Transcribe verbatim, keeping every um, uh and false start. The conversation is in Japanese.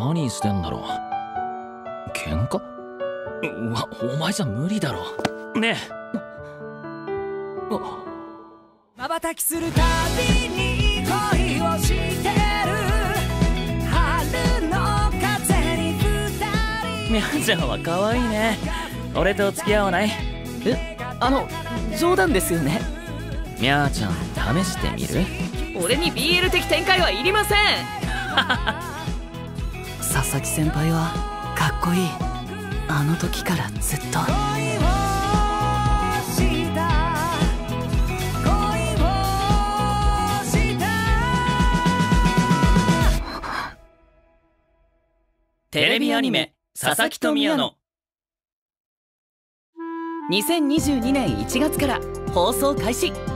何してんだろう。喧嘩？うわ、お前じゃ無理だろ。ねえ。 瞬きするたびに恋をしてる。春の風に二人。 みゃちゃんは可愛いね。俺と付き合わない？ え、あの冗談ですよね。 みゃちゃん試してみる？ 俺に ビーエル 的展開はいりません。佐々木先輩はかっこいい。あの時からずっと。 テレビアニメ「佐々木と宮野」 にせんにじゅうにねんいちがつから放送開始。